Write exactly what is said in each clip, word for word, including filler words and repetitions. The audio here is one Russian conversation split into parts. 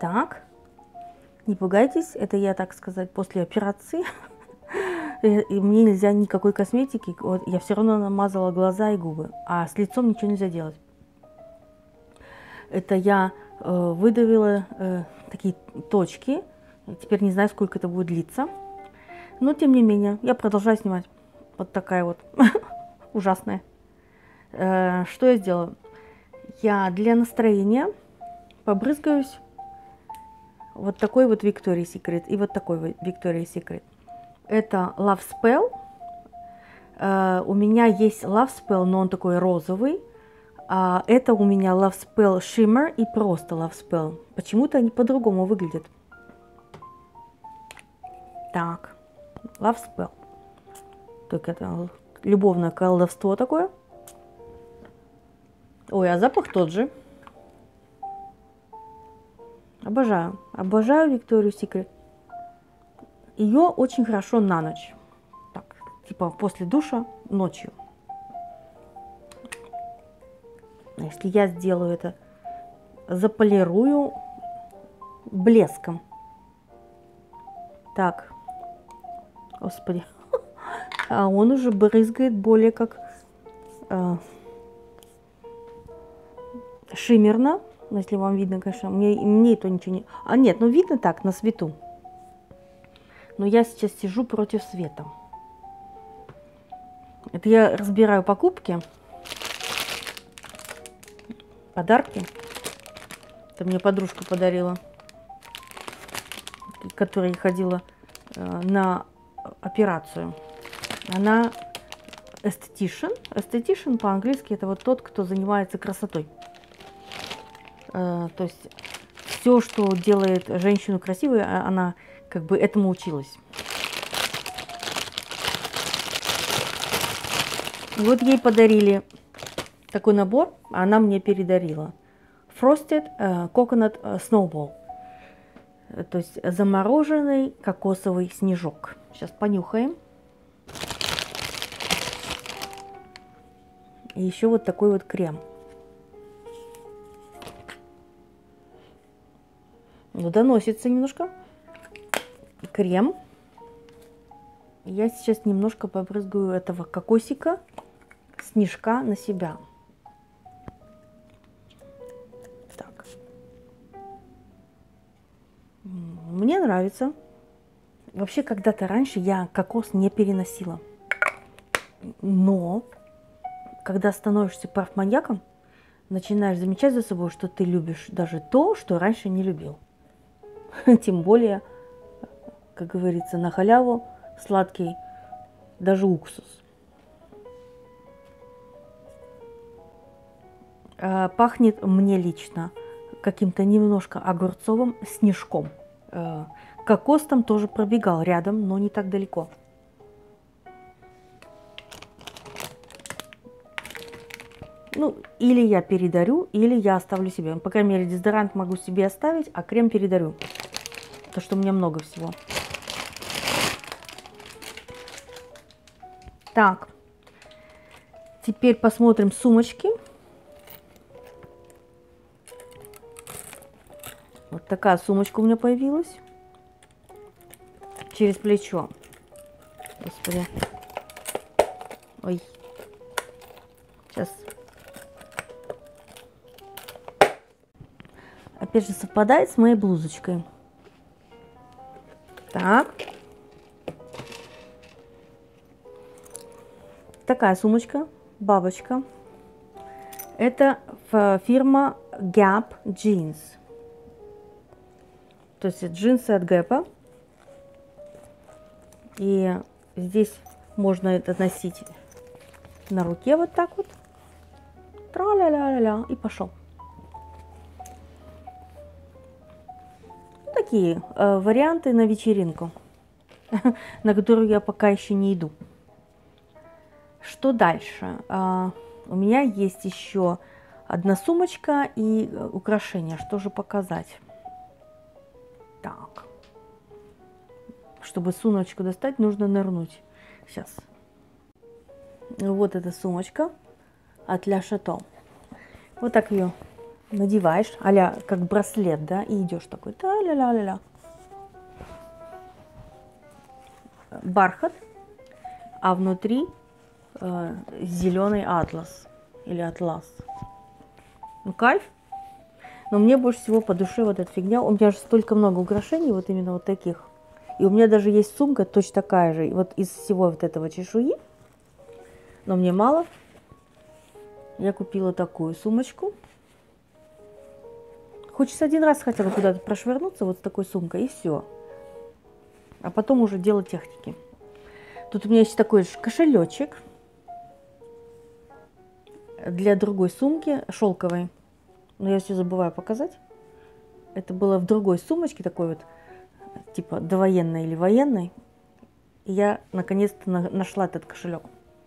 Так, не пугайтесь, это я, так сказать, после операции. И мне нельзя никакой косметики. Вот, я все равно намазала глаза и губы, а с лицом ничего нельзя делать. Это я э, выдавила э, такие точки. Теперь не знаю, сколько это будет длиться. Но тем не менее, я продолжаю снимать. Вот такая вот ужасная. Э, что я сделаю? Я для настроения побрызгаюсь вот такой вот Victoria's Secret и вот такой вот Victoria's Secret. Это Love Spell. Uh, у меня есть Love Spell, но он такой розовый. Uh, это у меня Love Spell Shimmer и просто Love Spell. Почему-то они по-другому выглядят. Так, Love Spell. Только это любовное колдовство такое. Ой, а запах тот же. Обожаю. Обожаю Victoria's Secret. Ее очень хорошо на ночь. Так, типа после душа ночью. Если я сделаю это, заполирую блеском. Так, господи. А он уже брызгает более как э, шиммерно. Если вам видно, конечно. Мне, мне это ничего не... А нет, ну видно так, на свету. Но я сейчас сижу против света. Это я разбираю покупки, подарки. Это мне подружка подарила, которая ходила э, на операцию. Она эстетишн. Эстетишн по-английски это вот тот, кто занимается красотой. Э, то есть все, что делает женщину красивой, она как бы этому училась. И вот ей подарили такой набор, а она мне передарила. Frosted uh, Coconut Snowball. То есть замороженный кокосовый снежок. Сейчас понюхаем. И еще вот такой вот крем. Ну, доносится немножко. Крем. Я сейчас немножко побрызгаю этого кокосика, снежка на себя. Так. Мне нравится. Вообще, когда-то раньше я кокос не переносила. Но, когда становишься парфманьяком, начинаешь замечать за собой, что ты любишь даже то, что раньше не любил. Тем более, как говорится, на халяву сладкий даже уксус. Пахнет мне лично каким-то немножко огурцовым снежком. Кокос там тоже пробегал рядом, но не так далеко. Ну, или я передарю, или я оставлю себе. По крайней мере, дезодорант могу себе оставить, а крем передарю. Потому что у меня много всего. Так. Теперь посмотрим сумочки. Вот такая сумочка у меня появилась. Через плечо. Господи. Ой. Сейчас. Опять же совпадает с моей блузочкой. Так. Такая сумочка. Бабочка. Это фирма Gap Jeans. То есть джинсы от Гэпа. И здесь можно это носить на руке вот так вот. Тра-ля-ля-ля-ля. И пошел. Такие э, варианты на вечеринку, на которую я пока еще не иду. Что дальше? Э, у меня есть еще одна сумочка и украшения. Что же показать? Так. Чтобы сумочку достать, нужно нырнуть. Сейчас. Вот эта сумочка от Ля Шато. Вот так ее надеваешь, а-ля как браслет, да, и идешь такой, та-ля-ля-ля-ля. Бархат, а внутри э, зеленый атлас или атлас. Ну, кайф. Но мне больше всего по душе вот эта фигня. У меня же столько много украшений, вот именно вот таких. И у меня даже есть сумка точно такая же, вот из всего вот этого чешуи. Но мне мало. Я купила такую сумочку. Хочется один раз хотя бы куда-то прошвырнуться вот с такой сумкой, и все. А потом уже дело техники. Тут у меня есть такой же кошелечек для другой сумки, шелковой. Но я все забываю показать. Это было в другой сумочке, такой вот, типа довоенной или военной. И я наконец-то на нашла этот кошелек.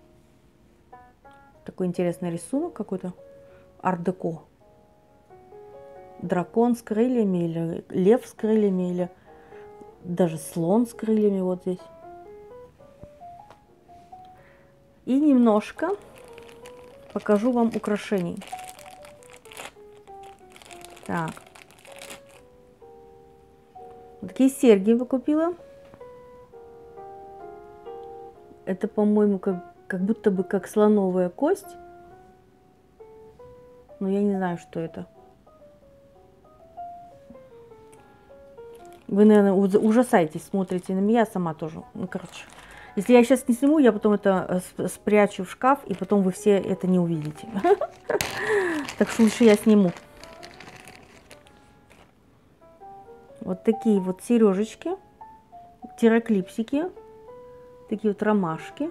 Такой интересный рисунок какой-то. Ар-деко. Дракон с крыльями, или лев с крыльями, или даже слон с крыльями вот здесь. И немножко покажу вам украшений. Так. Вот такие серьги я купила. Это, по-моему, как, как будто бы как слоновая кость. Но я не знаю, что это. Вы, наверное, ужасаетесь, смотрите на меня, сама тоже. Ну, короче. Если я сейчас не сниму, я потом это спрячу в шкаф, и потом вы все это не увидите. Так что лучше я сниму. Вот такие вот сережечки, тироклипсики, такие вот ромашки.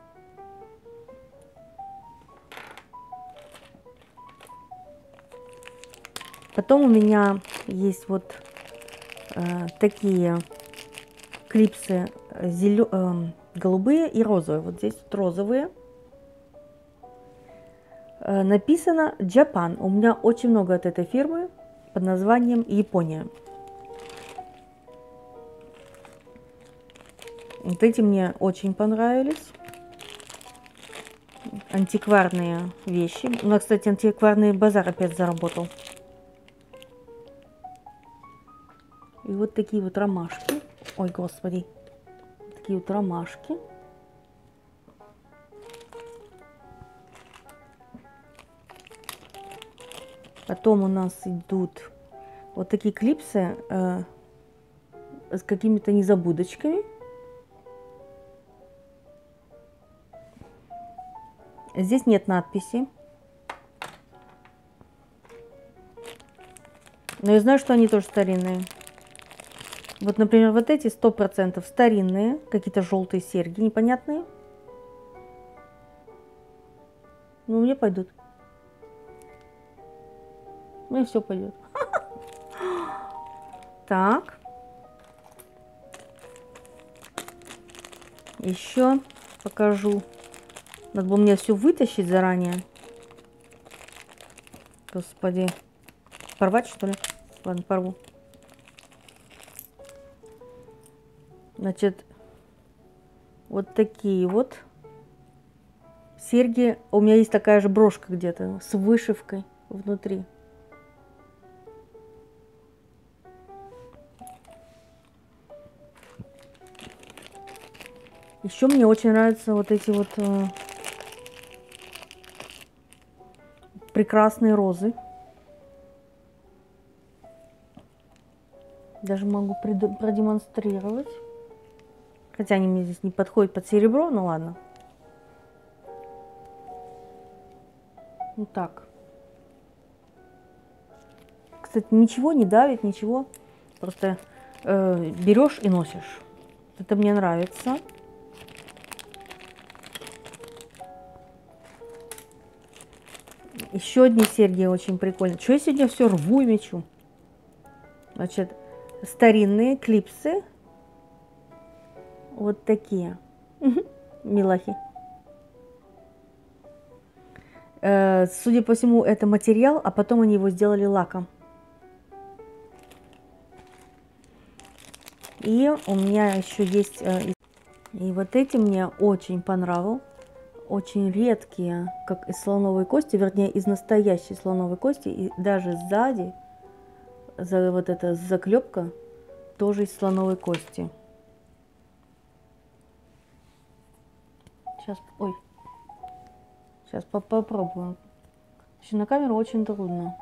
Потом у меня есть вот э, такие клипсы зелё... э, голубые и розовые. Вот здесь вот розовые. Э, написано Japan. У меня очень много от этой фирмы под названием Япония. Вот эти мне очень понравились. Антикварные вещи. У нас, кстати, антикварный базар опять заработал. И вот такие вот ромашки. Ой, господи. Такие вот ромашки. Потом у нас идут вот такие клипсы э, с какими-то незабудочками. Здесь нет надписи. Но я знаю, что они тоже старинные. Вот, например, вот эти сто процентов старинные. Какие-то желтые серьги непонятные. Ну, мне пойдут. Мне все пойдет. Так. Еще покажу. Надо было мне все вытащить заранее. Господи. Порвать, что ли? Ладно, порву. Значит, вот такие вот серьги. У меня есть такая же брошка где-то с вышивкой внутри. Еще мне очень нравятся вот эти вот э, прекрасные розы. Даже могу продемонстрировать. Хотя они мне здесь не подходят под серебро, ну ладно. Вот так. Кстати, ничего не давит, ничего. Просто э, берешь и носишь. Это мне нравится. Еще одни серьги очень прикольные. Что я сегодня все рву и мечу? Значит, старинные клипсы. Вот такие. Милахи. Э, судя по всему, это материал, а потом они его сделали лаком. И у меня еще есть... Э, и вот эти мне очень понравил, очень редкие, как из слоновой кости, вернее, из настоящей слоновой кости. И даже сзади, за вот эта заклепка, тоже из слоновой кости. Сейчас, ой, сейчас попробуем. На камеру очень трудно.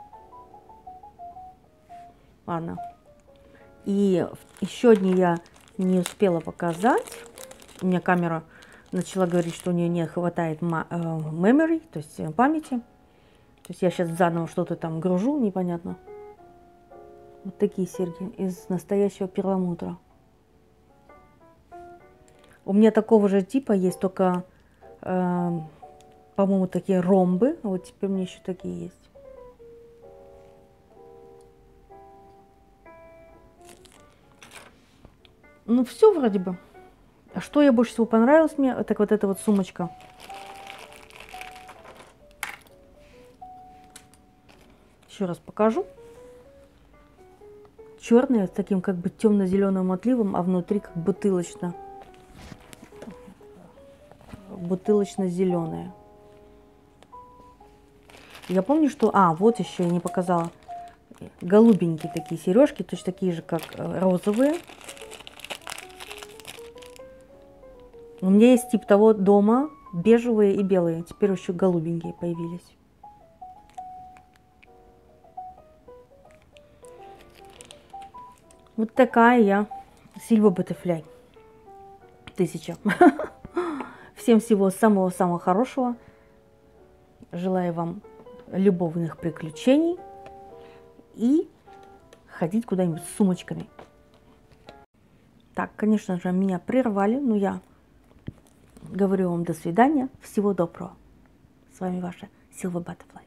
Ладно. И еще одни я не успела показать. У меня камера начала говорить, что у нее не хватает memory, то есть памяти. То есть я сейчас заново что-то там гружу, непонятно. Вот такие серьги из настоящего перламутра. У меня такого же типа есть, только, э, по-моему, такие ромбы. Вот теперь у меня еще такие есть. Ну, все вроде бы. А что я больше всего понравилось мне, так вот эта вот сумочка. Еще раз покажу. Черная, с таким как бы темно-зеленым отливом, а внутри как бутылочно. Бутылочно-зеленая. Я помню, что... А, вот еще я не показала. Голубенькие такие сережки, точно такие же, как розовые. У меня есть тип того дома, бежевые и белые. Теперь еще голубенькие появились. Вот такая я Silver Butterfly. Тысяча. Всем всего самого-самого хорошего. Желаю вам любовных приключений и ходить куда-нибудь с сумочками. Так, конечно же, меня прервали, но я говорю вам до свидания. Всего доброго. С вами ваша Silver Butterfly.